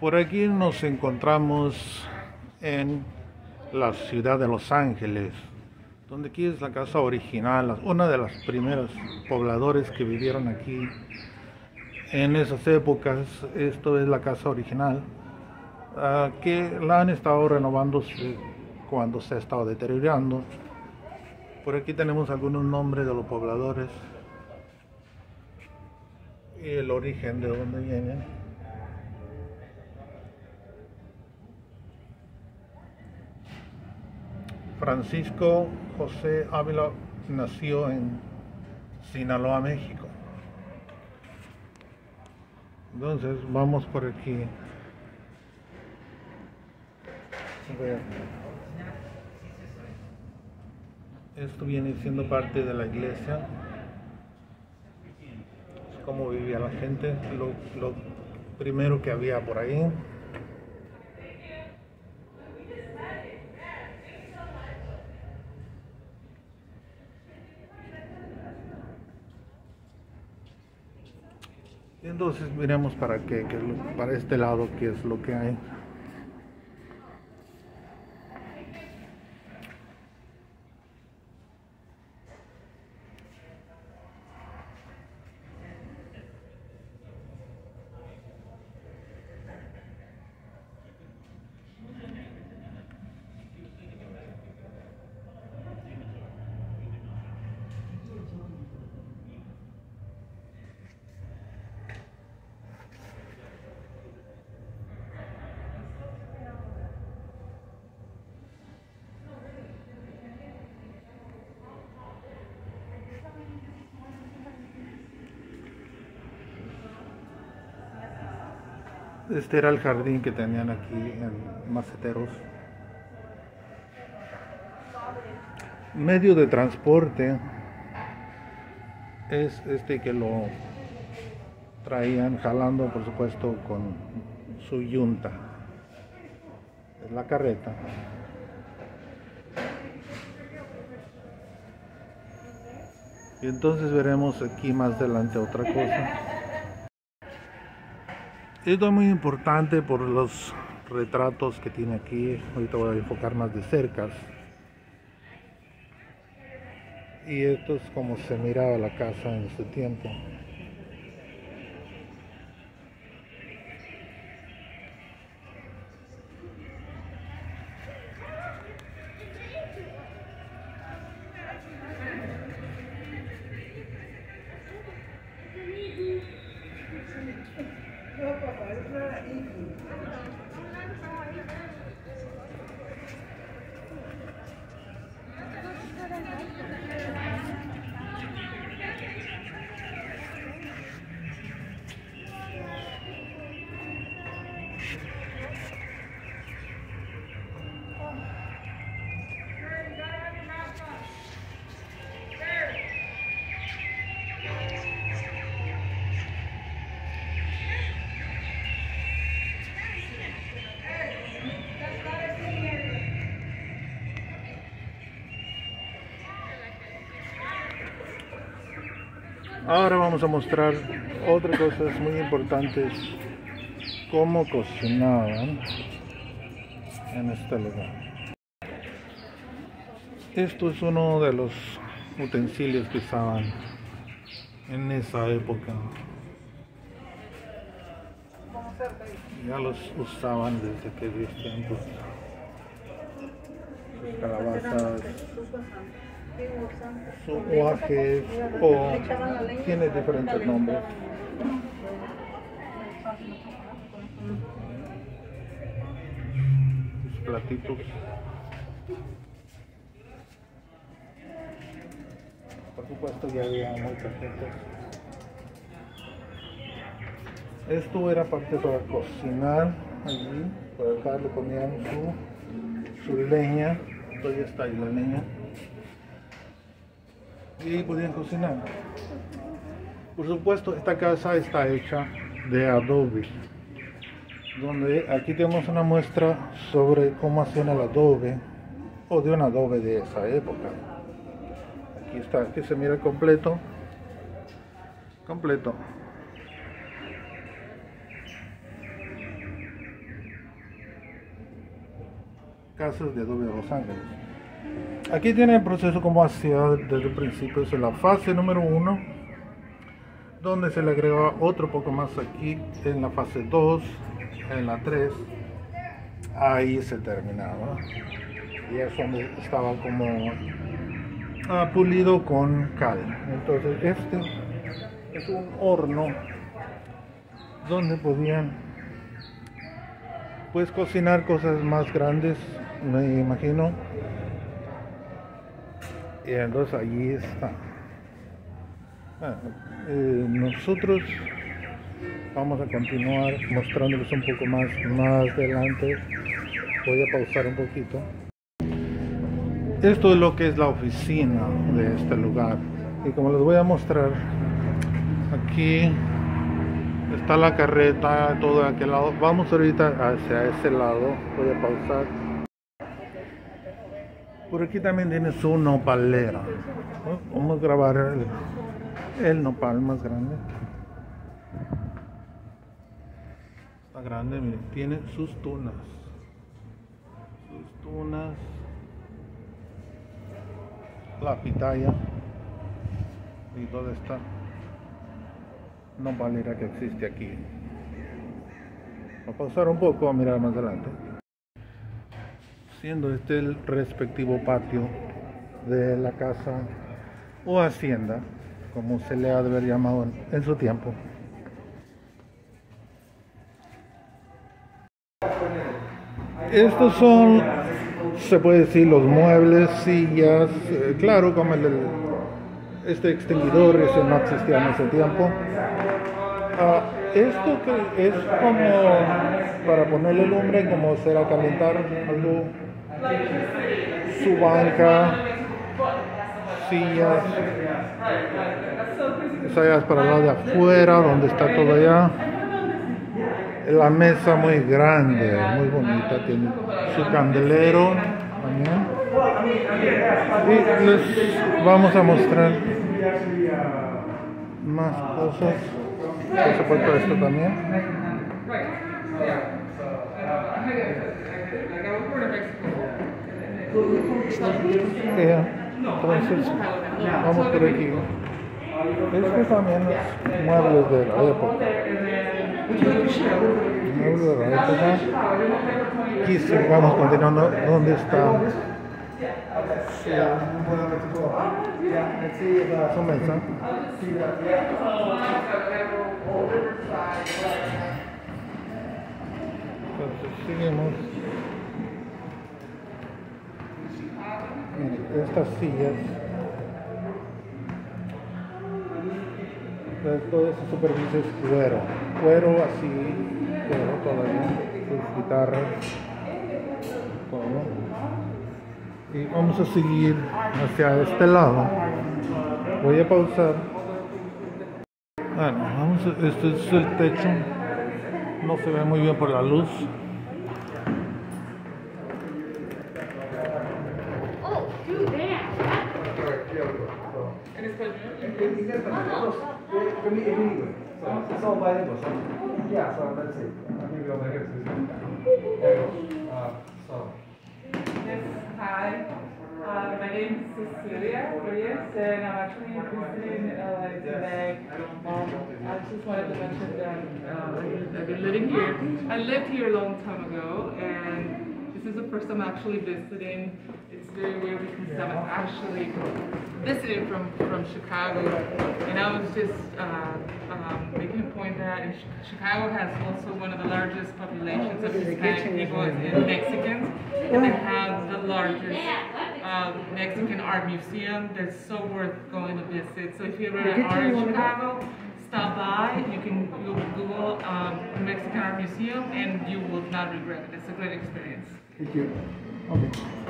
Por aquí nos encontramos en la ciudad de Los Ángeles, donde aquí es la casa original, una de las primeras pobladores que vivieron aquí en esas épocas. Esto es la casa original, que la han estado renovando cuando se ha estado deteriorando. Por aquí tenemos algunos nombres de los pobladores y el origen de dónde vienen. Francisco José Ávila nació en Sinaloa, México. Entonces vamos por aquí. A ver. Esto viene siendo parte de la iglesia. Es como vivía la gente, lo primero que había por ahí. Entonces miremos para para este lado qué es lo que hay. Este era el jardín que tenían aquí en Maceteros. Medio de transporte es este que lo traían jalando, por supuesto, con su yunta. Es la carreta. Y entonces veremos aquí más adelante otra cosa. Esto es muy importante por los retratos que tiene aquí. Ahorita voy a enfocar más de cerca. Y esto es como se miraba la casa en ese tiempo. Ahora vamos a mostrar otra cosa muy importante, cómo cocinaban en este lugar. Esto es uno de los utensilios que usaban en esa época. Ya los usaban desde aquellos tiempos. Sus calabazas, su guaje, o tiene diferentes nombres. Sus platitos. Por supuesto ya había mucha gente. Esto era parte para cocinar allí. Por acá le ponían su leña. Todavía está ahí la leña. Y podían cocinar. Por supuesto, esta casa está hecha de adobe, donde aquí tenemos una muestra sobre cómo hacían el adobe, o de un adobe de esa época. Aquí está, aquí se mira completo. casas de adobe de Los Ángeles. Aquí tiene el proceso como hacía desde el principio. Es la fase número 1, donde se le agregaba otro poco más aquí. En la fase 2, en la 3, ahí se terminaba. Y es donde estaba como pulido con cal. Entonces este es un horno donde podían pues cocinar cosas más grandes, me imagino. Y entonces allí está. Bueno, nosotros vamos a continuar mostrándoles un poco más adelante. Voy a pausar un poquito. Esto es lo que es la oficina de este lugar. Y como les voy a mostrar, aquí está la carreta, todo de aquel lado. Vamos ahorita hacia ese lado. Voy a pausar. Por aquí también tiene su nopalera. Vamos a grabar el nopal más grande. Está grande, miren. Tiene sus tunas. La pitaya y toda esta nopalera que existe aquí. Voy a pausar un poco a mirar más adelante. Siendo este el respectivo patio de la casa o hacienda, como se le ha de haber llamado en su tiempo. Estos son, se puede decir, los muebles, sillas, claro, como este extinguidor, ese no existía en ese tiempo. Esto que es como para ponerle lumbre, como será calentar algo, su banca, sillas, esas para el lado de afuera, donde está todo allá. La mesa muy grande, muy bonita, tiene su candelero también. Y les vamos a mostrar más cosas. Por supuesto esto también. Entonces vamos por aquí. Estos también los muebles de la época. Aquí sigamos continuando. ¿Dónde está su mesa? Entonces seguimos. Miren, estas sillas, toda esa superficie es cuero así, cuero todavía, sus guitarras, todo. Y vamos a seguir hacia este lado. Voy a pausar. Bueno, este es el techo, no se ve muy bien por la luz. It's all bilingual, so yeah, so let's see. I'll give you over here. Yes, hi. My name is Cecilia Reyes, and I'm actually visiting today. I just wanted to mention that I've been living here. I lived here a long time ago, and this is the first time I'm actually visiting. It's very weird because I'm actually visiting from Chicago, and I was just making a point that Chicago has also one of the largest populations of Hispanic people and Mexicans, and they have the largest Mexican art museum that's so worth going to visit. So if you ever are in Chicago, stop by. You can Google Mexican Art Museum, and you will not regret it. It's a great experience. Thank you. Okay.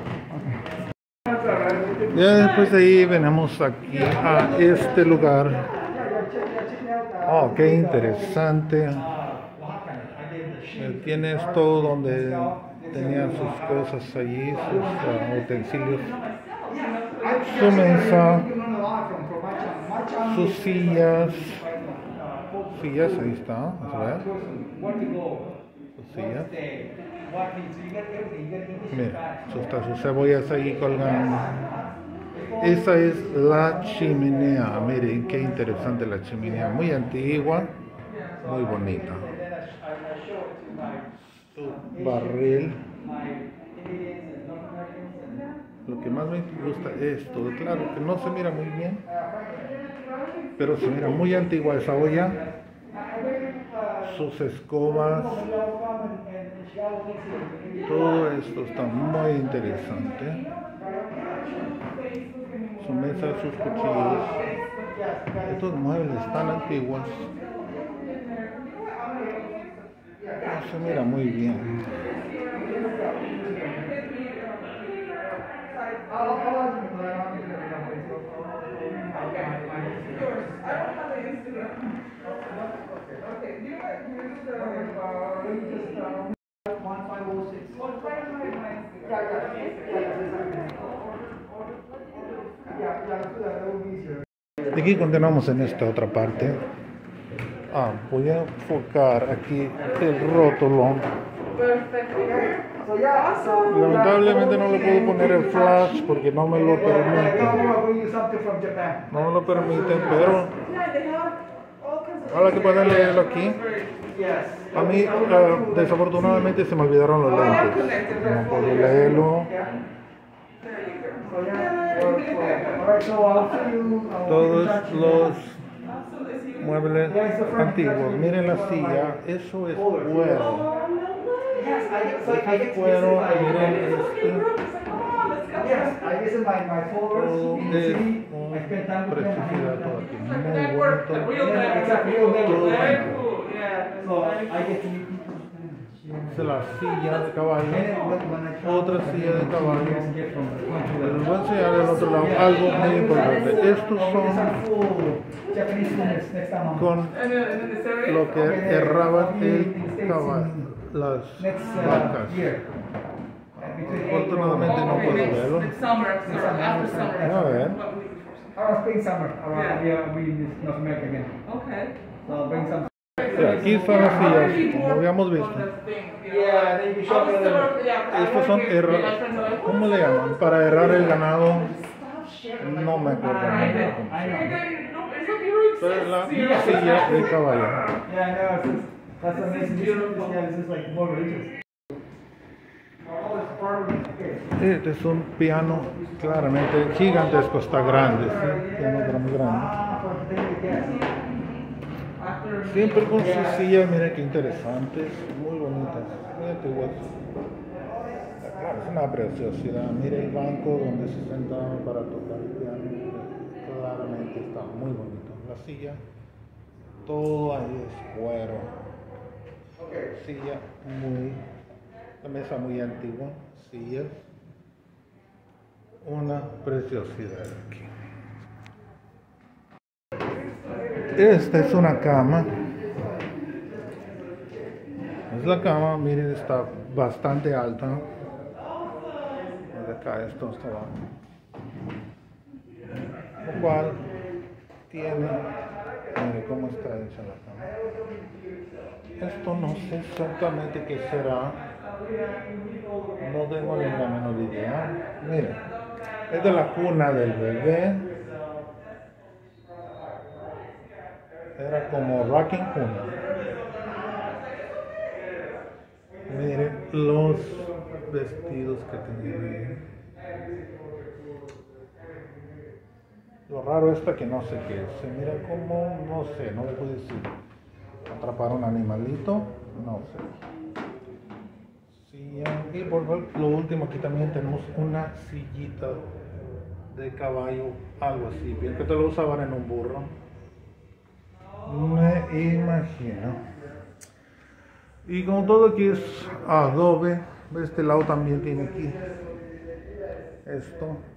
Ya después de ahí venimos aquí a este lugar. Oh, qué interesante. Tiene esto donde tenían sus cosas allí, sus utensilios, su mesa, sus sillas, ahí está, ¿ves? sus sillas. Mira, está sus cebollas ahí colgando. Esa es la chimenea. Miren qué interesante la chimenea. Muy antigua, muy bonita. Su barril. Lo que más me gusta es esto. Claro que no se mira muy bien, pero se mira muy antigua esa olla. Sus escobas. Todo esto está muy interesante. Su mesa, sus cuchillos. Estos muebles tan antiguos. No se mira muy bien. De aquí continuamos en esta otra parte. Voy a enfocar aquí el rótulo. Lamentablemente no le puedo poner el flash porque no me lo permite. No me lo permite, pero ahora que pueden leerlo aquí. A mí desafortunadamente se me olvidaron los lentes. No puedo leerlo. Todos los muebles antiguos. Miren la silla, eso es cuero. Eso es cuero, miren todo es una preciosidad todo aquí. Muy bonito. Es la silla de caballo, otra silla de caballo. Les voy a enseñar del otro lado algo muy importante. Estos son con lo que erraban el caballo, las vacas. Afortunadamente no puedo verlo. A ver. Aquí están las sillas, como habíamos visto. Estos son ¿cómo le llaman? Para herrar el ganado. No me acuerdo. Pero es la silla de caballo. Este es un piano claramente gigantesco, está grande, ¿sí? Piano muy grande. Siempre con sus sillas, miren qué interesantes, muy bonitas, muy antiguas. Claro, es una preciosidad. Mire el banco donde se sentaban para tocar el piano. Claramente está muy bonito. La silla, todo ahí es cuero. Silla la mesa muy antigua, sillas. Una preciosidad aquí. Esta es una cama. Es la cama, miren, está bastante alta. De acá esto está abajo. Lo cual tiene, mire cómo está hecha la cama. Esto no sé exactamente qué será. No tengo ni la menor idea. Miren, es de la cuna del bebé. Era como rocking cuna. Miren los vestidos que tenía. Lo raro está que no sé qué es. Se mira como, no sé, no le puedo decir. Atrapar un animalito, no sé. Sí, y por lo último aquí también tenemos una sillita de caballo, algo así. Bien que te lo usaban en un burro. Me imagino. Y como todo aquí es adobe, de este lado también tiene aquí esto.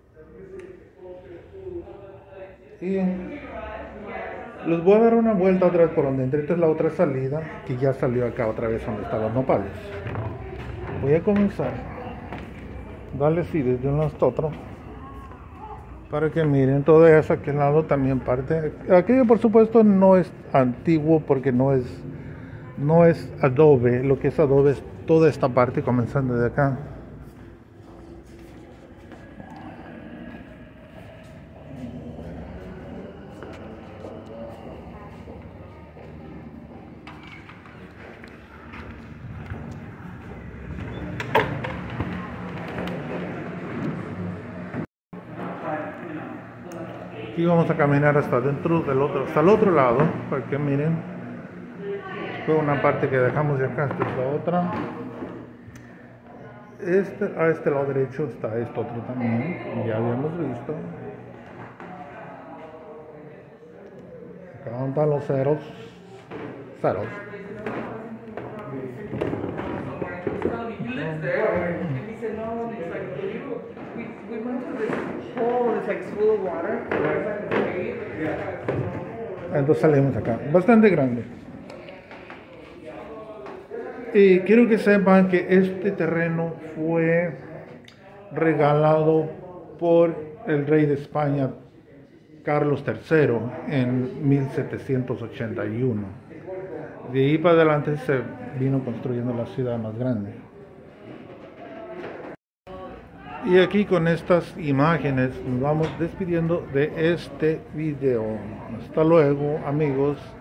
Y les voy a dar una vuelta otra vez por donde entré. Esta es la otra salida, que ya salió acá otra vez donde están los nopales. Voy a comenzar. Dale así desde un lado hasta otro. Para que miren todo eso, aquel lado también parte. Aquello por supuesto no es antiguo porque no es No es adobe, lo que es adobe es toda esta parte comenzando de acá. Aquí vamos a caminar hasta dentro del otro, hasta el otro lado, para que miren. Fue una parte que dejamos de acá, esta es la otra. A este lado derecho está esto otro también, ya habíamos visto. Acá donde están los ceros. He lives there, and he said, no, he's like, we went to this hole, it's like full of water, it's like a cave. Entonces salimos acá, bastante grande. Y quiero que sepan que este terreno fue regalado por el rey de España, Carlos III, en 1781. De ahí para adelante se vino construyendo la ciudad más grande. Y aquí con estas imágenes nos vamos despidiendo de este video. Hasta luego, amigos.